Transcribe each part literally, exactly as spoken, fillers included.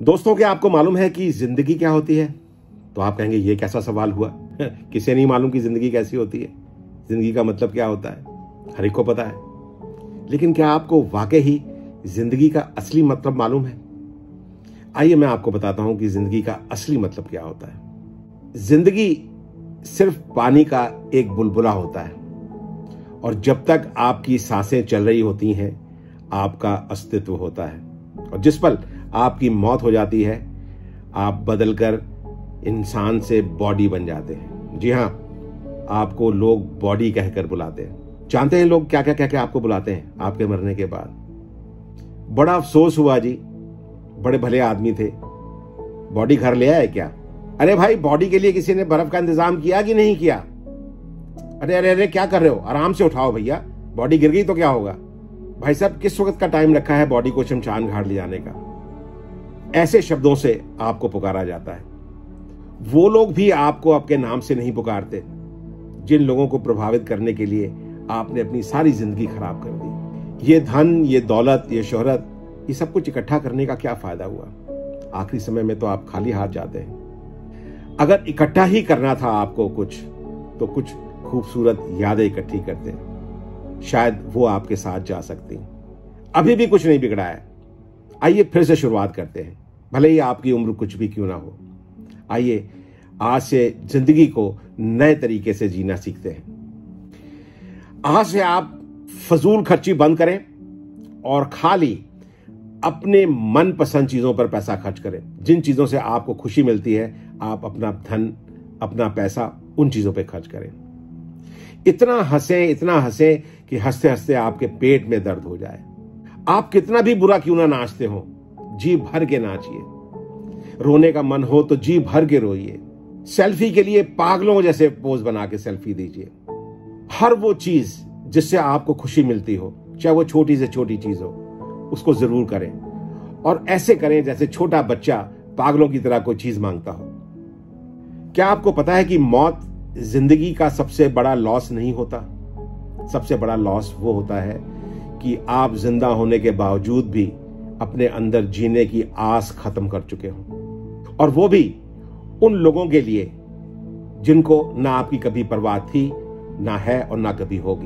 दोस्तों, क्या आपको मालूम है कि जिंदगी क्या होती है? तो आप कहेंगे ये कैसा सवाल हुआ किसे नहीं मालूम कि जिंदगी कैसी होती है, जिंदगी का मतलब क्या होता है, हर एक को पता है। लेकिन क्या आपको वाकई ही जिंदगी का असली मतलब मालूम है? आइए मैं आपको बताता हूं कि जिंदगी का असली मतलब क्या होता है। जिंदगी सिर्फ पानी का एक बुलबुला होता है और जब तक आपकी सांसें चल रही होती हैं आपका अस्तित्व होता है, और जिस पल आपकी मौत हो जाती है आप बदलकर इंसान से बॉडी बन जाते हैं। जी हां, आपको लोग बॉडी कहकर बुलाते हैं। जानते हैं लोग क्या क्या क्या क्या आपको बुलाते हैं आपके मरने के बाद? बड़ा अफसोस हुआ जी, बड़े भले आदमी थे, बॉडी घर ले आए क्या? अरे भाई, बॉडी के लिए किसी ने बर्फ का इंतजाम किया कि नहीं किया? अरे अरे अरे क्या कर रहे हो, आराम से उठाओ भैया, बॉडी गिर गई तो क्या होगा? भाई साहब, किस वक्त का टाइम रखा है बॉडी को शमशान घाट ले जाने का? ऐसे शब्दों से आपको पुकारा जाता है। वो लोग भी आपको आपके नाम से नहीं पुकारते जिन लोगों को प्रभावित करने के लिए आपने अपनी सारी जिंदगी खराब कर दी। ये धन, ये दौलत, ये शोहरत, ये सब कुछ इकट्ठा करने का क्या फायदा हुआ? आखिरी समय में तो आप खाली हाथ जाते हैं। अगर इकट्ठा ही करना था आपको कुछ, तो कुछ खूबसूरत यादें इकट्ठी करते, शायद वो आपके साथ जा सकती। अभी भी कुछ नहीं बिगड़ा है। आइए फिर से शुरुआत करते हैं, भले ही आपकी उम्र कुछ भी क्यों ना हो। आइए आज से जिंदगी को नए तरीके से जीना सीखते हैं। आज से आप फजूल खर्ची बंद करें और खाली अपने मनपसंद चीजों पर पैसा खर्च करें। जिन चीजों से आपको खुशी मिलती है आप अपना धन, अपना पैसा उन चीजों पर खर्च करें। इतना हंसें, इतना हंसें कि हंसते हंसते आपके पेट में दर्द हो जाए। आप कितना भी बुरा क्यों ना नाचते हो, जी भर के नाचिए। रोने का मन हो तो जी भर के रोइए। सेल्फी के लिए पागलों जैसे पोज बना के सेल्फी दीजिए। हर वो चीज जिससे आपको खुशी मिलती हो, चाहे वो छोटी से छोटी चीज हो, उसको जरूर करें, और ऐसे करें जैसे छोटा बच्चा पागलों की तरह कोई चीज मांगता हो। क्या आपको पता है कि मौत जिंदगी का सबसे बड़ा लॉस नहीं होता? सबसे बड़ा लॉस वो होता है कि आप जिंदा होने के बावजूद भी अपने अंदर जीने की आस खत्म कर चुके हो, और वो भी उन लोगों के लिए जिनको ना आपकी कभी परवाह थी, ना है और ना कभी होगी।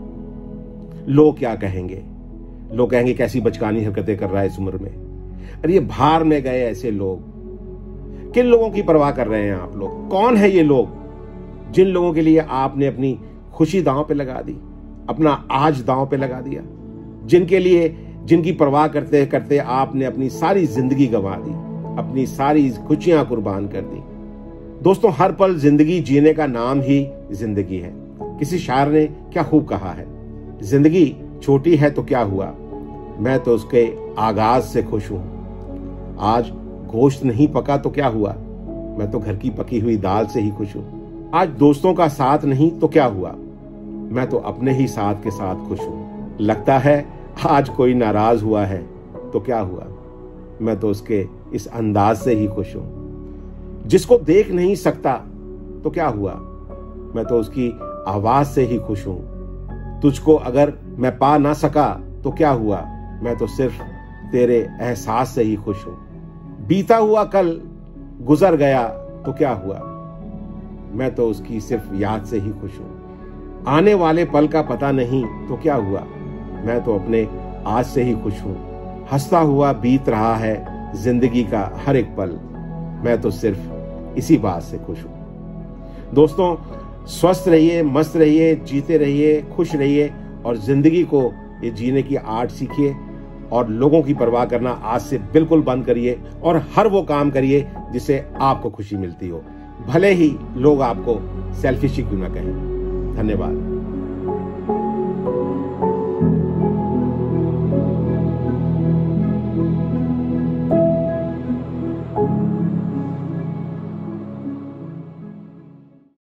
लोग क्या कहेंगे? लोग कहेंगे कैसी बचकानी हरकतें कर रहा है इस उम्र में। अरे ये भार में गए ऐसे लोग। किन लोगों की परवाह कर रहे हैं आप लोग? कौन है ये लोग जिन लोगों के लिए आपने अपनी खुशी दांव पे लगा दी, अपना आज दांव पे लगा दिया, जिनके लिए, जिनकी परवाह करते करते आपने अपनी सारी जिंदगी गंवा दी, अपनी सारी खुशियां कुर्बान कर दी। दोस्तों, हर पल जिंदगी जीने का नाम ही जिंदगी है। किसी शायर ने क्या खूब कहा है, जिंदगी छोटी है तो क्या हुआ, मैं तो उसके आगाज से खुश हूं। आज गोश्त नहीं पका तो क्या हुआ, मैं तो घर की पकी हुई दाल से ही खुश हूं। आज दोस्तों का साथ नहीं तो क्या हुआ, मैं तो अपने ही साथ के साथ खुश हूं। लगता है आज कोई नाराज हुआ है तो क्या हुआ, मैं तो उसके इस अंदाज से ही खुश हूं। जिसको देख नहीं सकता तो क्या हुआ, मैं तो उसकी आवाज से ही खुश हूं। तुझको अगर मैं पा ना सका तो क्या हुआ, मैं तो सिर्फ तेरे एहसास से ही खुश हूं। बीता हुआ कल गुजर गया तो क्या हुआ, मैं तो उसकी सिर्फ याद से ही खुश हूं। आने वाले पल का पता नहीं तो क्या हुआ, मैं तो अपने आज से ही खुश हूं। हंसता हुआ बीत रहा है जिंदगी का हर एक पल, मैं तो सिर्फ इसी बात से खुश हूं। दोस्तों, स्वस्थ रहिए, मस्त रहिए, जीते रहिए, खुश रहिए, और जिंदगी को ये जीने की आर्ट सीखिए, और लोगों की परवाह करना आज से बिल्कुल बंद करिए, और हर वो काम करिए जिससे आपको खुशी मिलती हो, भले ही लोग आपको सेल्फिश क्यों ना कहें। धन्यवाद।